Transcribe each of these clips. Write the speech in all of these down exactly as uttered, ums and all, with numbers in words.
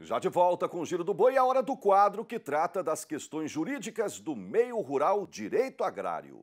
Já de volta com o Giro do Boi, é a hora do quadro que trata das questões jurídicas do meio rural direito agrário.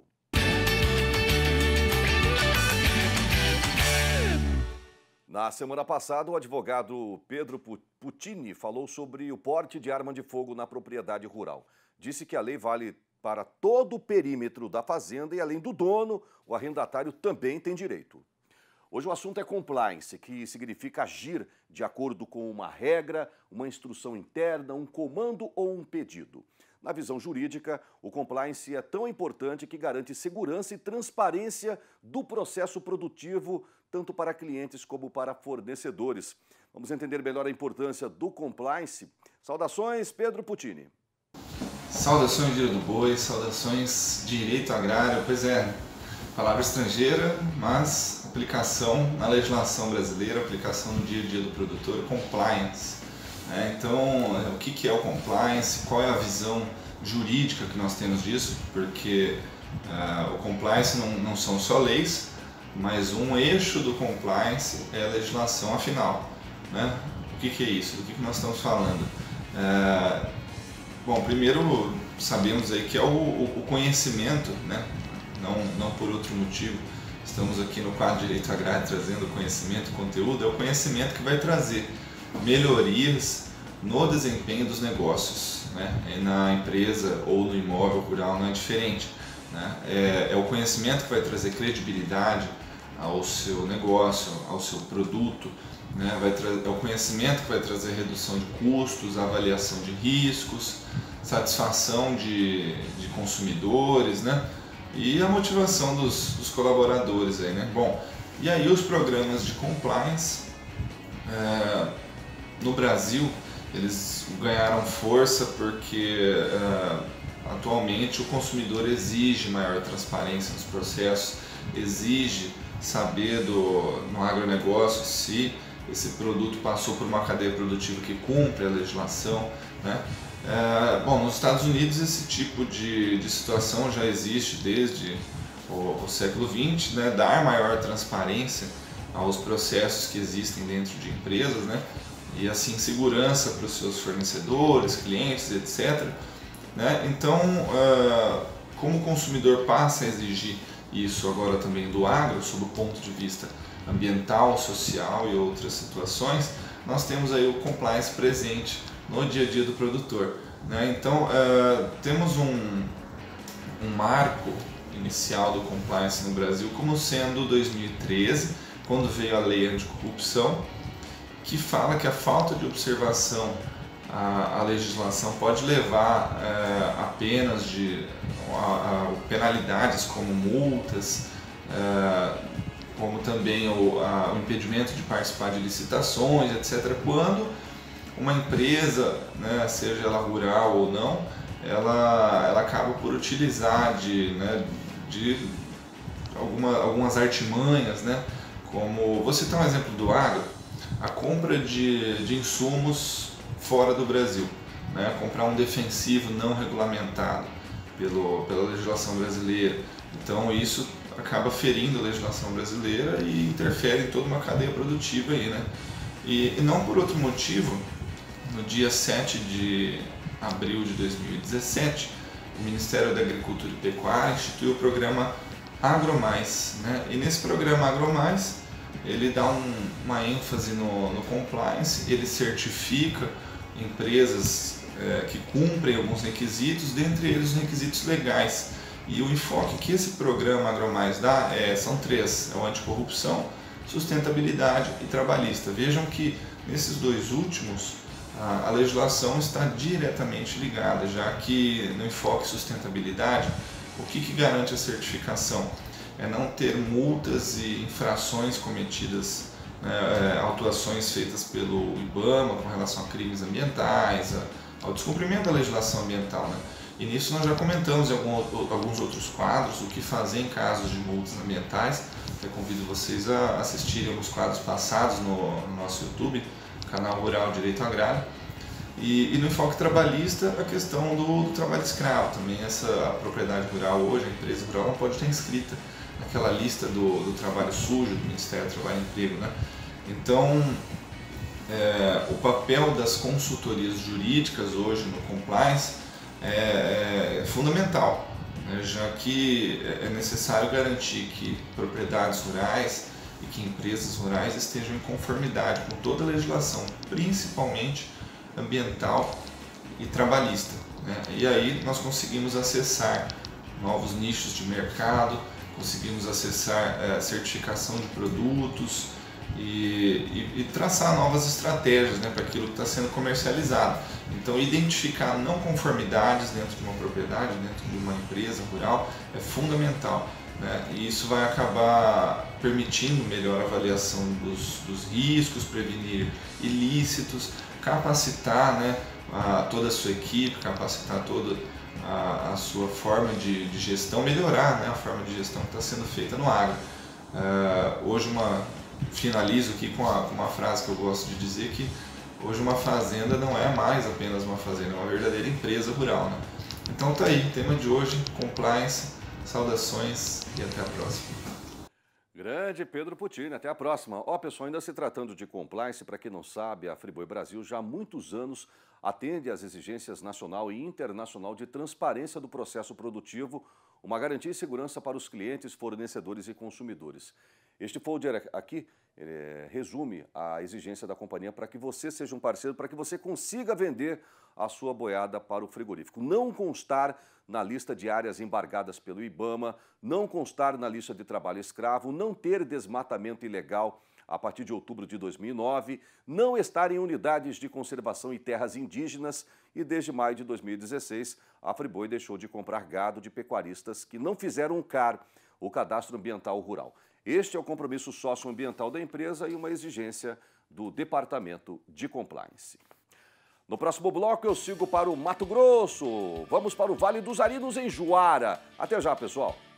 Na semana passada, o advogado Pedro Puccini falou sobre o porte de arma de fogo na propriedade rural. Disse que a lei vale para todo o perímetro da fazenda e, além do dono, o arrendatário também tem direito. Hoje o assunto é compliance, que significa agir de acordo com uma regra, uma instrução interna, um comando ou um pedido. Na visão jurídica, o compliance é tão importante que garante segurança e transparência do processo produtivo, tanto para clientes como para fornecedores. Vamos entender melhor a importância do compliance. Saudações, Pedro Puccini. Saudações, Giro do Boi, saudações direito agrário. Pois é, palavra estrangeira, mas aplicação na legislação brasileira, aplicação no dia a dia do produtor, compliance. É, então, o que, que é o compliance? Qual é a visão jurídica que nós temos disso? Porque uh, o compliance não, não são só leis, mas um eixo do compliance é a legislação afinal. Né? O que, que é isso? Do que, que nós estamos falando? Uh, bom, primeiro sabemos aí que é o, o conhecimento, né? não, não por outro motivo. Estamos aqui no quadro Direito Agrário trazendo conhecimento, conteúdo, é o conhecimento que vai trazer melhorias no desempenho dos negócios, né? Na empresa ou no imóvel rural não é diferente, né? É, é o conhecimento que vai trazer credibilidade ao seu negócio, ao seu produto, né? Vai é o conhecimento que vai trazer redução de custos, avaliação de riscos, satisfação de, de consumidores, né? E a motivação dos, dos colaboradores aí, né? Bom, e aí os programas de compliance é, no Brasil eles ganharam força porque uh, atualmente o consumidor exige maior transparência nos processos, exige saber do, no agronegócio se esse produto passou por uma cadeia produtiva que cumpre a legislação, né? Uh, bom, nos Estados Unidos esse tipo de, de situação já existe desde o, o século vinte, né? Dar maior transparência aos processos que existem dentro de empresas, né? E assim segurança para os seus fornecedores, clientes, etcétera. Né? Então, uh, como o consumidor passa a exigir isso agora também do agro, sob o ponto de vista ambiental, social e outras situações, nós temos aí o compliance presente no dia a dia do produtor. Né? Então, uh, temos um, um marco inicial do compliance no Brasil como sendo dois mil e treze, quando veio a Lei Anticorrupção, que fala que a falta de observação à, à legislação pode levar é, a penas de a, a penalidades como multas, é, como também o, a, o impedimento de participar de licitações, etcétera. Quando uma empresa, né, seja ela rural ou não, ela, ela acaba por utilizar de, né, de alguma, algumas artimanhas, né, como, vou citar um exemplo do agro, a compra de, de insumos fora do Brasil, né? Comprar um defensivo não regulamentado pelo, pela legislação brasileira. Então isso acaba ferindo a legislação brasileira e interfere em toda uma cadeia produtiva aí, né? E, e não por outro motivo, no dia sete de abril de dois mil e dezessete, o Ministério da Agricultura e Pecuária instituiu o programa AgroMais, né? E nesse programa AgroMais ele dá um, uma ênfase no, no compliance, ele certifica empresas é, que cumprem alguns requisitos, dentre eles os requisitos legais. E o enfoque que esse programa AgroMais dá é, são três: é o anticorrupção, sustentabilidade e trabalhista. Vejam que nesses dois últimos a, a legislação está diretamente ligada, já que no enfoque sustentabilidade, o que, que garante a certificação? É não ter multas e infrações cometidas, né, autuações feitas pelo IBAMA com relação a crimes ambientais, a, ao descumprimento da legislação ambiental. Né? E nisso nós já comentamos em algum, alguns outros quadros o que fazer em casos de multas ambientais. Eu convido vocês a assistirem alguns quadros passados no, no nosso YouTube, canal Rural Direito Agrário. E, e no enfoque trabalhista, a questão do, do trabalho escravo. Também essa a propriedade rural hoje, a empresa rural não pode estar inscrita naquela lista do, do trabalho sujo do Ministério do Trabalho e Emprego. Né? Então, é, o papel das consultorias jurídicas hoje no compliance é, é fundamental, né, já que é necessário garantir que propriedades rurais e que empresas rurais estejam em conformidade com toda a legislação, principalmente ambiental e trabalhista, né? E aí nós conseguimos acessar novos nichos de mercado, conseguimos acessar é, certificação de produtos e, e, e traçar novas estratégias, né, para aquilo que está sendo comercializado. Então, identificar não conformidades dentro de uma propriedade, dentro de uma empresa rural, é fundamental, né? E isso vai acabar permitindo melhor avaliação dos, dos riscos, prevenir ilícitos, capacitar, né, a, toda a sua equipe, capacitar toda a, a sua forma de, de gestão, melhorar, né, a forma de gestão que está sendo feita no agro. Uh, hoje, uma, finalizo aqui com, a, com uma frase que eu gosto de dizer, que hoje uma fazenda não é mais apenas uma fazenda, é uma verdadeira empresa rural, né? Então tá aí, tema de hoje, compliance, saudações e até a próxima. Grande Pedro Putini, até a próxima. Ó, pessoal, ainda se tratando de compliance, para quem não sabe, a Friboi Brasil já há muitos anos atende às exigências nacional e internacional de transparência do processo produtivo, uma garantia e segurança para os clientes, fornecedores e consumidores. Este folder aqui é, resume a exigência da companhia para que você seja um parceiro, para que você consiga vender a sua boiada para o frigorífico. Não constar na lista de áreas embargadas pelo IBAMA, não constar na lista de trabalho escravo, não ter desmatamento ilegal a partir de outubro de dois mil e nove, não estar em unidades de conservação e terras indígenas e desde maio de dois mil e dezesseis a Friboi deixou de comprar gado de pecuaristas que não fizeram o C A R, o Cadastro Ambiental Rural. Este é o compromisso socioambiental da empresa e uma exigência do Departamento de Compliance. No próximo bloco eu sigo para o Mato Grosso. Vamos para o Vale dos Arinos, em Juara. Até já, pessoal.